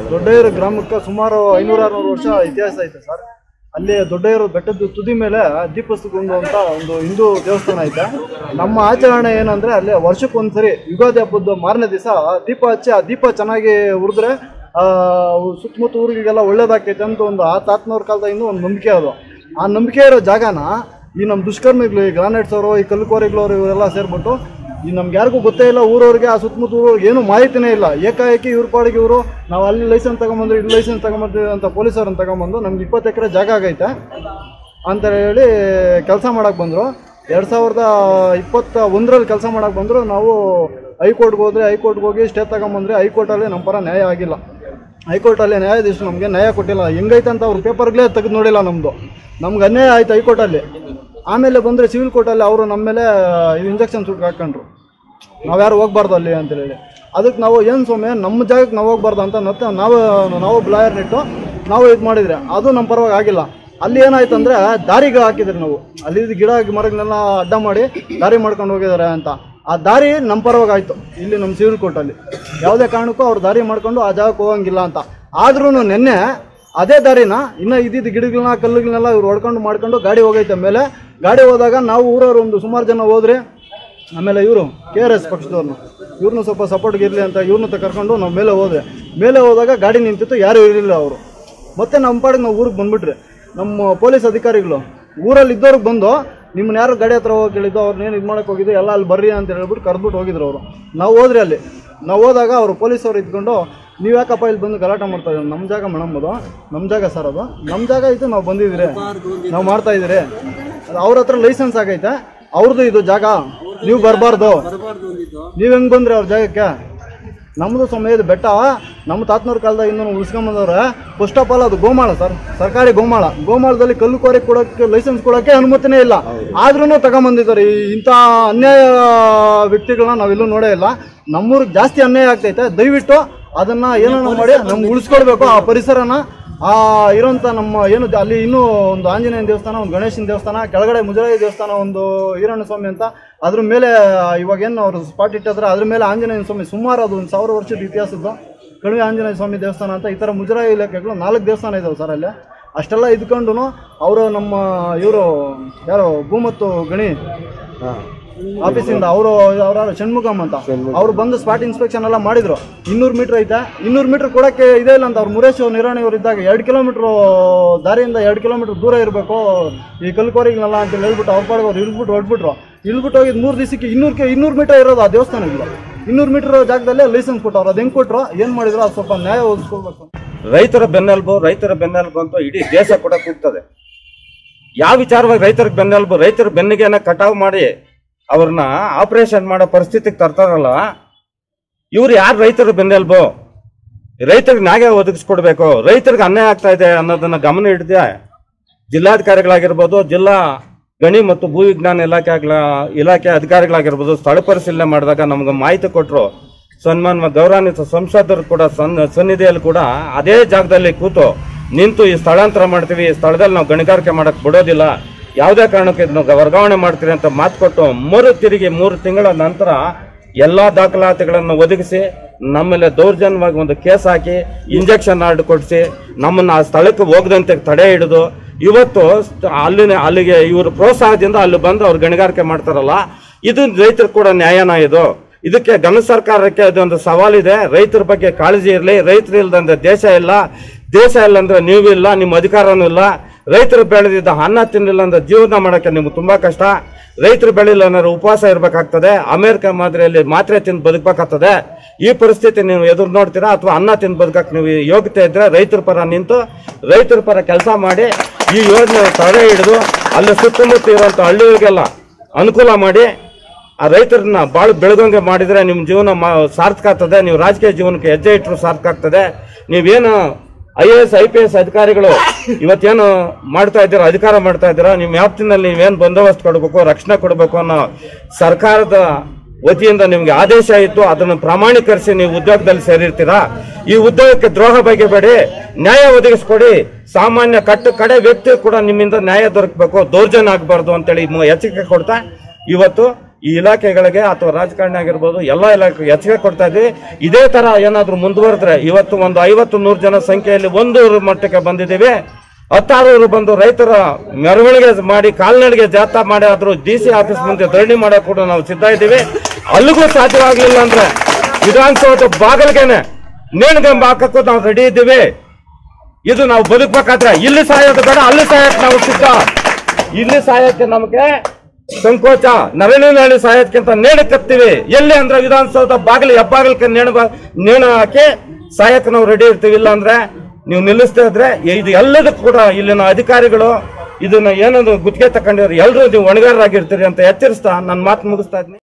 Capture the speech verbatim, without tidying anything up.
ದೊಡ್ಡೇರು ಗ್ರಾಮಕ್ಕೆ ಸುಮಾರು ಐನೂರ ಆರುನೂರು ವರ್ಷ ಇತಿಹಾಸ ಐತೆ ಸರ್. ಅಲ್ಲಿ ದೊಡ್ಡೇರು ಬೆಟ್ಟದ ತುದಿ ಮೇಲೆ ದೀಪಸ್ತುಗುಂಡು ಅಂತ ಒಂದು ಹಿಂದೂ ದೇವಸ್ಥಾನ ಐತೆ. ನಮ್ಮ ಆಚರಣೆ ಏನಂದ್ರೆ ಅಲ್ಲಿ ವರ್ಷಕ್ಕೊಂದ್ಸರಿ ಯುಗಾದಿ ಹಬ್ಬದ ಮಾರನೇ ದಿವಸ ದೀಪ ಹಚ್ಚಿ ಆ ದೀಪ ಚೆನ್ನಾಗಿ ಉರಿದ್ರೆ ಆ ಸುತ್ತಮುತ್ತ ಊರಿಗೆಲ್ಲ ಒಳ್ಳೇದಾಕೈತೆ ಅಂತ ಒಂದು ಆ ತಾತನವ್ರ ಕಾಲದಿಂದ ಒಂದು ನಂಬಿಕೆ ಅದು. ಆ ನಂಬಿಕೆ ಇರೋ ಜಾಗನ ಈ ನಮ್ಮ ದುಷ್ಕರ್ಮಿಗಳು, ಈ ಗ್ರಾನೈಟ್ಸ್ ಅವರು, ಈ ಕಲ್ಲುಕೋರಿಗಳವರು ಇವರೆಲ್ಲ ಸೇರ್ಬಿಟ್ಟು ಈ ನಮ್ಗೆ ಯಾರಿಗೂ ಗೊತ್ತೇ ಇಲ್ಲ, ಊರವ್ರಿಗೆ ಆ ಸುತ್ತಮುತ್ತ ಊರವ್ರಿಗೆ ಏನು ಮಾಹಿತಿನೇ ಇಲ್ಲ. ಏಕಾಏಕಿ ಇವ್ರ ಪಾಡಿಗೆ ಇವರು ನಾವು ಅಲ್ಲಿ ಲೈಸೆನ್ಸ್ ತಗೊಂಬಂದ್ರೆ ಇಲ್ಲಿ ಲೈಸೆನ್ಸ್ ತಗೊಂಬರ್ತೀವಿ ಅಂತ ಪೊಲೀಸರನ್ನ ತಗೊಂಬಂದು ನಮ್ಗೆ ಇಪ್ಪತ್ತು ಎಕರೆ ಜಾಗ ಆಗೈತೆ ಅಂತ ಹೇಳಿ ಕೆಲಸ ಮಾಡಕ್ಕೆ ಬಂದರು. ಎರಡು ಸಾವಿರದ ಇಪ್ಪತ್ತ ಒಂದರಲ್ಲಿ ಕೆಲಸ ಮಾಡಕ್ಕೆ ಬಂದರು. ನಾವು ಹೈಕೋರ್ಟ್ಗೆ ಹೋದರೆ ಹೈಕೋರ್ಟ್ಗೆ ಹೋಗಿ ಸ್ಟೇ ತಗೊಂಬಂದರೆ ಹೈಕೋರ್ಟಲ್ಲಿ ನಮ್ಮ ಪರ ನ್ಯಾಯ ಆಗಿಲ್ಲ. ಹೈಕೋರ್ಟಲ್ಲಿ ನ್ಯಾಯಾಧೀಶರು ನಮಗೆ ನ್ಯಾಯ ಕೊಟ್ಟಿಲ್ಲ. ಹೆಂಗೈತೆ ಅಂತ ಅವ್ರ ಪೇಪರ್ಗಳೇ ತೆಗೆದು ನೋಡಿಲ್ಲ. ನಮ್ಮದು ನಮ್ಗೆ ಅನ್ಯಾಯ ಆಯ್ತು ಹೈಕೋರ್ಟಲ್ಲಿ. ಆಮೇಲೆ ಬಂದರೆ ಸಿವಿಲ್ ಕೋರ್ಟಲ್ಲಿ ಅವರು ನಮ್ಮ ಮೇಲೆ ಇಂಜೆಕ್ಷನ್ ಸುಟ್ಟು ಹಾಕೊಂಡ್ರು, ನಾವು ಯಾರು ಹೋಗ್ಬಾರ್ದು ಅಲ್ಲಿ ಅಂತೇಳಿ. ಅದಕ್ಕೆ ನಾವು ಏನು ಸ್ವಾಮಿ ನಮ್ಮ ಜಾಗಕ್ಕೆ ನಾವು ಹೋಗ್ಬಾರ್ದು ಅಂತ ಮತ್ತೆ ನಾವು ನಾವು ಬ್ಲಾಯರ್ನಿಟ್ಟು ನಾವು ಇದು ಮಾಡಿದರೆ ಅದು ನಮ್ಮ ಪರವಾಗಿ ಆಗಿಲ್ಲ. ಅಲ್ಲಿ ಏನಾಯ್ತು ಅಂದರೆ ದಾರಿಗೆ ಹಾಕಿದ್ರಿ ನಾವು, ಅಲ್ಲಿ ಗಿಡ ಮರಗಳನ್ನೆಲ್ಲ ಅಡ್ಡ ಮಾಡಿ ದಾರಿ ಮಾಡ್ಕೊಂಡು ಹೋಗಿದ್ದಾರೆ ಅಂತ. ಆ ದಾರಿ ನಮ್ಮ ಪರವಾಗಿ ಆಯಿತು ಇಲ್ಲಿ ನಮ್ಮ ಸಿವಿಲ್ ಕೋರ್ಟಲ್ಲಿ. ಯಾವುದೇ ಕಾರಣಕ್ಕೂ ಅವ್ರು ದಾರಿ ಮಾಡ್ಕೊಂಡು ಆ ಜಾಗಕ್ಕೆ ಹೋಗಂಗಿಲ್ಲ ಅಂತ. ಆದ್ರೂ ನಿನ್ನೆ ಅದೇ ದಾರಿನ ಇನ್ನೂ ಇದ್ದಿದ್ದು ಗಿಡಗಳನ್ನ ಕಲ್ಲುಗಳನ್ನೆಲ್ಲ ಇವ್ರು ಹೊಡ್ಕೊಂಡು ಮಾಡ್ಕೊಂಡು ಗಾಡಿ ಹೋಗೈತೆ. ಮೇಲೆ ಗಾಡಿ ಹೋದಾಗ ನಾವು ಊರವ್ರು ಒಂದು ಸುಮಾರು ಜನ ಹೋದ್ರಿ. ಆಮೇಲೆ ಇವರು ಕೆ ಆರ್ ಎಸ್ ಪಕ್ಷದವ್ರನ್ನ ಇವ್ರನ್ನೂ ಸ್ವಲ್ಪ ಸಪೋರ್ಟ್ಗೆ ಇರಲಿ ಅಂತ ಇವ್ರನ್ನ ಕರ್ಕೊಂಡು ನಾವು ಮೇಲೆ ಹೋದ್ರೆ ಮೇಲೆ ಹೋದಾಗ ಗಾಡಿ ನಿಂತಿತ್ತು, ಯಾರೂ ಇರಲಿಲ್ಲ ಅವರು. ಮತ್ತೆ ನಮ್ಮ ಪಾಡಿಗೆ ನಾವು ಊರಿಗೆ ಬಂದುಬಿಟ್ರಿ. ನಮ್ಮ ಪೊಲೀಸ್ ಅಧಿಕಾರಿಗಳು ಊರಲ್ಲಿ ಇದ್ದವ್ರಿಗೆ ಬಂದು ನಿಮ್ಮನ್ನ ಯಾರು ಗಾಡಿ ಹತ್ರ ಹೋಗಿ ಕೇಳಿದ್ದು, ಅವ್ರನ್ನೇನು ಇದು ಮಾಡೋಕ್ಕೆ ಹೋಗಿದ್ದು ಎಲ್ಲ ಅಲ್ಲಿ ಬರ್ರಿ ಅಂತ ಹೇಳ್ಬಿಟ್ಟು ಕರೆದ್ಬಿಟ್ಟು ಹೋಗಿದ್ರು ಅವರು. ನಾವು ಹೋದ್ರಿ ಅಲ್ಲಿ ನಾವು ಹೋದಾಗ ಅವರು ಪೊಲೀಸವ್ರು ಇದ್ಕೊಂಡು ನೀವು ಯಾಕಪ್ಪ ಇಲ್ಲಿ ಬಂದು ಗಲಾಟೆ ಮಾಡ್ತಾ ಇದ್ದೀವಿ, ನಮ್ಮ ಜಾಗ ಮೇಡಮ್, ಅದು ನಮ್ಮ ಜಾಗ ಸರ್, ಅದು ನಮ್ಮ ಜಾಗ ಇದು, ನಾವು ಬಂದಿದ್ದೀರಿ, ನಾವು ಮಾಡ್ತಾ ಇದ್ದೀರಿ, ಅವ್ರ ಹತ್ರ ಲೈಸೆನ್ಸ್ ಆಗೈತೆ, ಅವ್ರದ್ದು ಇದು ಜಾಗ, ನೀವು ಬರಬಾರ್ದು, ನೀವು ಹೆಂಗೆ ಬಂದ್ರಿ ಅವ್ರ ಜಾಗಕ್ಕೆ, ನಮ್ಮದು ಸಮಯದ ಬೆಟ್ಟ, ನಮ್ಮ ತಾತನವ್ರ ಕಾಲದಾಗ ಇನ್ನೂ ಉಳಿಸ್ಕೊಂಬಂದವ್ರೆ. ಫಸ್ಟ್ ಆಫ್ ಆಲ್ ಅದು ಗೋಮಾಳ ಸರ್, ಸರ್ಕಾರಿ ಗೋಮಾಳ. ಗೋಮಾಳದಲ್ಲಿ ಕಲ್ಲು ಕೋರಿ ಕೊಡೋಕ್ಕೆ ಲೈಸೆನ್ಸ್ ಕೊಡೋಕ್ಕೆ ಅನುಮತಿನೇ ಇಲ್ಲ. ಆದ್ರೂ ತಗೊಂಬಂದಿದ್ದಾರೆ. ಇಂಥ ಅನ್ಯಾಯ ವ್ಯಕ್ತಿಗಳನ್ನ ನಾವೆಲ್ಲೂ ನೋಡೇ ಇಲ್ಲ. ನಮ್ಮೂರಿಗೆ ಜಾಸ್ತಿ ಅನ್ಯಾಯ ಆಗ್ತೈತೆ. ದಯವಿಟ್ಟು ಅದನ್ನ ಏನನ್ನ ಮಾಡಿ ನಮ್ಗೆ ಉಳಿಸ್ಕೊಡ್ಬೇಕು. ಆ ಪರಿಸರನ ಆ ಇರೋಂಥ ನಮ್ಮ ಏನು ಅಲ್ಲಿ ಇನ್ನೂ ಒಂದು ಆಂಜನೇಯನ ದೇವಸ್ಥಾನ, ಒಂದು ಗಣೇಶನ ದೇವಸ್ಥಾನ, ಕೆಳಗಡೆ ಮುಜರಾಯಿ ದೇವಸ್ಥಾನ, ಒಂದು ಈರಣ್ಣ ಸ್ವಾಮಿ ಅಂತ, ಅದ್ರ ಮೇಲೆ ಇವಾಗ ಏನು ಅವರು ಸ್ಪಾಟ್ ಇಟ್ಟಿದ್ರೆ ಅದ್ರ ಮೇಲೆ ಆಂಜನೇಯನ ಸ್ವಾಮಿ, ಸುಮಾರು ಅದು ಒಂದು ಸಾವಿರ ವರ್ಷದ ಇತಿಹಾಸದ್ದು ಕಣಿವೆ ಆಂಜನೇಯ ಸ್ವಾಮಿ ದೇವಸ್ಥಾನ ಅಂತ ಈ ಥರ ಮುಜರಾಯಿ ಇಲಾಖೆಗಳು ನಾಲ್ಕು ದೇವಸ್ಥಾನ ಇದಾವೆ ಸರ್ ಅಲ್ಲೇ. ಅಷ್ಟೆಲ್ಲ ಇದ್ಕೊಂಡು ಅವರು ನಮ್ಮ ಇವರು ಯಾರು ಭೂಮತ್ತು ಗಣಿ ಆಫೀಸಿಂದ ಅವರು ಅವರ ಷಣ್ಮುಖಮ್ ಅಂತ ಅವ್ರು ಬಂದು ಸ್ಪಾಟ್ ಇನ್ಸ್ಪೆಕ್ಷನ್ ಎಲ್ಲ ಮಾಡಿದ್ರು. ಇನ್ನೂರು ಮೀಟರ್ ಐತೆ, ಇನ್ನೂರು ಮೀಟರ್ ಕೊಡೋಕ್ಕೆ ಇದೇ ಇಲ್ಲ ಅಂತ ಅವ್ರು ಮುರೇಶ್ ನಿರಾಣಿ ಅವರು ಇದ್ದಾಗ ಎರಡು ಕಿಲೋಮೀಟ್ರು ದಾರಿಯಿಂದ ಎರಡು ಕಿಲೋಮೀಟ್ರ್ ದೂರ ಇರಬೇಕು ಈ ಕಲ್ಕೋರಿಗಳನ್ನೆಲ್ಲ ಅಂತ ಹೇಳ್ಬಿಟ್ಟು ಅವ್ರ ಪಾಡಿಗೆ ಅವ್ರು ಇಳಿದ್ಬಿಟ್ಟು ಹೊಡ್ಬಿಟ್ರು. ಇಳಿದ್ಬಿಟ್ಟು ಹೋಗಿದ್ದು ಮೂರು ದಿವಸಕ್ಕೆ ಇನ್ನೂರಕ್ಕೆ ಇನ್ನೂರು ಮೀಟರ್ ಇರೋದು ಆ ದೇವಸ್ಥಾನಗಳು. ಇನ್ನೂರು ಮೀಟರ್ ಜಾಗದಲ್ಲೇ ಲೈಸೆನ್ಸ್ ಕೊಟ್ಟವ್ರು. ಅದು ಹೆಂಗೆ ಕೊಟ್ಟರು, ಏನು ಮಾಡಿದ್ರು, ಅದು ಸ್ವಲ್ಪ ನ್ಯಾಯ ಒದಗಿಸ್ಕೊಳ್ಬೇಕು. ರೈತರ ಬೆನ್ನೆಲುಬು ರೈತರ ಬೆನ್ನೆಲುಬು ಅಂತ ಇಡೀ ದೇಶ ಕೂಡ ಕೂಗ್ತದೆ. ಯಾವ ವಿಚಾರವಾಗಿ ರೈತರ ಬೆನ್ನೆಲುಬು, ರೈತರ ಬೆನ್ನಿಗೆನ ಕಟಾವು ಮಾಡಿ ಅವ್ರನ್ನ ಆಪರೇಷನ್ ಮಾಡೋ ಪರಿಸ್ಥಿತಿಗೆ ತರ್ತಾರಲ್ಲ, ಇವ್ರು ಯಾರು ರೈತರ ಬೆನ್ನೆಲುಬು? ರೈತರಿಗೆ ನ್ಯಾಯ ಒದಗಿಸ್ಕೊಡ್ಬೇಕು. ರೈತರಿಗೆ ಅನ್ಯಾಯ ಆಗ್ತಾ ಇದೆ ಅನ್ನೋದನ್ನ ಗಮನ ಹಿಡಿದೆ ಜಿಲ್ಲಾಧಿಕಾರಿಗಳಾಗಿರ್ಬೋದು, ಜಿಲ್ಲಾ ಗಣಿ ಮತ್ತು ಭೂ ವಿಜ್ಞಾನ ಇಲಾಖೆ ಇಲಾಖೆ ಅಧಿಕಾರಿಗಳಾಗಿರ್ಬೋದು, ಸ್ಥಳ ಪರಿಶೀಲನೆ ಮಾಡಿದಾಗ ನಮ್ಗೆ ಮಾಹಿತಿ ಕೊಟ್ಟರು. ಸನ್ಮಾನ್ಯ ಗೌರವಾನ್ವಿತ ಸಂಸದರು ಕೂಡ ಸನ್ ಸನ್ನಿಧಿಯಲ್ಲಿ ಕೂಡ ಅದೇ ಜಾಗದಲ್ಲಿ ಕೂತು ನಿಂತು ಈ ಸ್ಥಳಾಂತರ ಮಾಡ್ತೀವಿ, ಈ ಸ್ಥಳದಲ್ಲಿ ನಾವು ಗಣಿಗಾರಿಕೆ ಮಾಡಕ್ ಬಿಡೋದಿಲ್ಲ, ಯಾವುದೇ ಕಾರಣಕ್ಕೆ ಇದನ್ನು ವರ್ಗಾವಣೆ ಮಾಡ್ತೀರಿ ಅಂತ ಮಾತು ಕೊಟ್ಟು ಮರು ತಿರುಗಿ ಮೂರು ತಿಂಗಳ ನಂತರ ಎಲ್ಲಾ ದಾಖಲಾತಿಗಳನ್ನು ಒದಗಿಸಿ ನಮ್ಮೇಲೆ ದೌರ್ಜನ್ಯವಾಗಿ ಒಂದು ಕೇಸ್ ಹಾಕಿ ಇಂಜೆಕ್ಷನ್ ಆರ್ಡರ್ ಕೊಡಿಸಿ ನಮ್ಮನ್ನ ಆ ಸ್ಥಳಕ್ಕೆ ಹೋಗದಂತೆ ತಡೆ ಹಿಡಿದು ಇವತ್ತು ಅಲ್ಲಿನ ಅಲ್ಲಿಗೆ ಇವರು ಪ್ರೋತ್ಸಾಹದಿಂದ ಅಲ್ಲಿ ಬಂದು ಅವ್ರು ಗಣಿಗಾರಿಕೆ ಮಾಡ್ತಾರಲ್ಲ, ಇದು ರೈತರು ಕೂಡ ನ್ಯಾಯನ? ಇದು ಇದಕ್ಕೆ ಘನ ಸರ್ಕಾರಕ್ಕೆ ಅದೊಂದು ಸವಾಲಿದೆ. ರೈತರ ಬಗ್ಗೆ ಕಾಳಜಿ ಇರಲಿ. ರೈತರು ಇಲ್ಲದಂದ್ರೆ ದೇಶ ಇಲ್ಲ, ದೇಶ ಇಲ್ಲ ಅಂದ್ರೆ ನೀವು ಇಲ್ಲ, ನಿಮ್ಮ ಅಧಿಕಾರನೂ ಇಲ್ಲ. ರೈತರು ಬೆಳೆದಿದ್ದ ಅನ್ನ ತಿನ್ನಲಿಲ್ಲ ಅಂದ್ರೆ ಜೀವನ ಮಾಡೋಕ್ಕೆ ನಿಮ್ಗೆ ತುಂಬಾ ಕಷ್ಟ. ರೈತರು ಬೆಳಿಲ್ಲ ಅಂದ್ರೆ ಉಪವಾಸ ಇರಬೇಕಾಗ್ತದೆ. ಅಮೆರಿಕ ಮಾದರಿಯಲ್ಲಿ ಮಾತ್ರೆ ತಿಂದು ಬದುಕಬೇಕಾಗ್ತದೆ. ಈ ಪರಿಸ್ಥಿತಿ ನೀವು ಎದುರು ನೋಡ್ತೀರಾ? ಅಥವಾ ಅನ್ನ ತಿಂದು ಬದುಕಕ್ಕೆ ನೀವು ಯೋಗ್ಯತೆ ಇದ್ರೆ ರೈತರ ಪರ ನಿಂತು ರೈತರ ಪರ ಕೆಲಸ ಮಾಡಿ ಈ ಯೋಜನೆ ತಡೆ ಹಿಡಿದು ಅಲ್ಲಿ ಸುತ್ತಮುತ್ತ ಇರುವಂತ ಹಳ್ಳಿಗಳಿಗೆಲ್ಲ ಅನುಕೂಲ ಮಾಡಿ ಆ ರೈತರನ್ನ ಬಾಳು ಬೆಳಗಂಗೆ ಮಾಡಿದ್ರೆ ನಿಮ್ಮ ಜೀವನ ಸಾರ್ಥಕ ಆಗ್ತದೆ. ನೀವು ರಾಜಕೀಯ ಜೀವನಕ್ಕೆ ಹೆಜ್ಜೆ ಇಟ್ಟರು ಸಾರ್ಥಕ ಆಗ್ತದೆ. ನೀವೇನು I A S I P S ಅಧಿಕಾರಿಗಳು ಇವತ್ತೇನು ಮಾಡ್ತಾ ಇದ್ದೀರಾ, ಅಧಿಕಾರ ಮಾಡ್ತಾ ಇದ್ದೀರಾ, ನಿಮ್ಮ ವ್ಯಾಪ್ತಿನಲ್ಲಿ ನೀವೇನು ಬಂದೋಬಸ್ತ್ ಕೊಡಬೇಕು, ರಕ್ಷಣೆ ಕೊಡಬೇಕು ಅನ್ನೋ ಸರ್ಕಾರದ ವತಿಯಿಂದ ನಿಮ್ಗೆ ಆದೇಶ ಇತ್ತು. ಅದನ್ನು ಪ್ರಮಾಣೀಕರಿಸಿ ನೀವು ಉದ್ಯೋಗದಲ್ಲಿ ಸೇರಿರ್ತೀರಾ. ಈ ಉದ್ಯೋಗಕ್ಕೆ ದ್ರೋಹ ಬಗೆಬೇಡಿ, ನ್ಯಾಯ ಒದಗಿಸ್ಕೊಡಿ. ಸಾಮಾನ್ಯ ಕಟ್ಟು ಕಡೆ ವ್ಯಕ್ತಿ ಕೂಡ ನಿಮ್ಮಿಂದ ನ್ಯಾಯ ದೊರಕಬೇಕು, ದೌರ್ಜನ್ಯ ಆಗಬಾರ್ದು ಅಂತೇಳಿ ಎಚ್ಚರಿಕೆ ಕೊಡ್ತಾ ಇವತ್ತು ಈ ಇಲಾಖೆಗಳಿಗೆ ಅಥವಾ ರಾಜಕಾರಣಿ ಆಗಿರ್ಬೋದು ಎಲ್ಲ ಇಲಾಖೆ ಹೆಚ್ಚಿಗೆ ಕೊಡ್ತಾ ಇದ್ವಿ. ಇದೇ ತರ ಏನಾದ್ರು ಮುಂದುವರೆದ್ರೆ ಇವತ್ತು ಒಂದು ಐವತ್ತು ನೂರು ಜನ ಸಂಖ್ಯೆಯಲ್ಲಿ ಒಂದು ಮಟ್ಟಕ್ಕೆ ಬಂದಿದ್ದೀವಿ. ಹತ್ತಾರು ಬಂದು ರೈತರ ಮೆರವಣಿಗೆ ಮಾಡಿ ಕಾಲ್ನಡಿಗೆ ಜಾಥಾ ಮಾಡಿ ಆದ್ರೂ ಡಿ ಸಿ ಆಫೀಸ್ ಮುಂದೆ ಧರಣಿ ಮಾಡಕ್ ಕೂಡ ನಾವು ಸಿದ್ಧ ಇದ್ದೀವಿ. ಅಲ್ಲಿಗೂ ಸಾಧ್ಯವಾಗ್ಲಿಲ್ಲ ಅಂದ್ರೆ ವಿಧಾನಸೌಧ ಬಾಗಿಲಿಗೆನೆ ನೇಣುಗಂಬ ಹಾಕಕ್ಕೂ ನಾವು ರೆಡಿ ಇದ್ದೀವಿ. ಇದು ನಾವು ಬದುಕಬೇಕಾದ್ರೆ ಇಲ್ಲಿ ಸಾಯೋದು ಬೇಡ, ಅಲ್ಲಿ ಸಾಯಕ್ಕೆ ನಾವು ಸಿದ್ಧ. ಇಲ್ಲಿ ಸಾಯಕ್ಕೆ ನಮಗೆ ಸಂಕೋಚ, ನರೇಂದ್ರನಹಳ್ಳಿ ಸಾಯೋದಕ್ಕಿಂತ ನೇಣು ಕತ್ತೀವಿ. ಎಲ್ಲಿ ಅಂದ್ರೆ ವಿಧಾನಸೌಧ ಬಾಗಿಲು ಹೆಬ್ಬಾಗಿಲಕ್ಕೆ ನೇಣು ನೇಣು ಹಾಕಿ ಸಾಯಕ್ಕೆ ನಾವು ರೆಡಿ ಇರ್ತೀವಿ. ಇಲ್ಲ ಅಂದ್ರೆ ನೀವು ನಿಲ್ಲಿಸ್ತಾ ಇದ್ರೆ ಇದು ಎಲ್ಲದಕ್ಕೂ ಕೂಡ ಇಲ್ಲಿನ ಅಧಿಕಾರಿಗಳು ಇದನ್ನ ಏನೊಂದು ಗುತ್ತಿಗೆ ತಗೊಂಡಿದ್ರೆ ಎಲ್ಲರೂ ನೀವು ಹೊಣೆಗಾರರಾಗಿರ್ತೀರಿ ಅಂತ ಎಚ್ಚರಿಸ್ತಾ ನನ್ನ ಮಾತು ಮುಗಿಸ್ತಾ ಇದ್ದೀನಿ.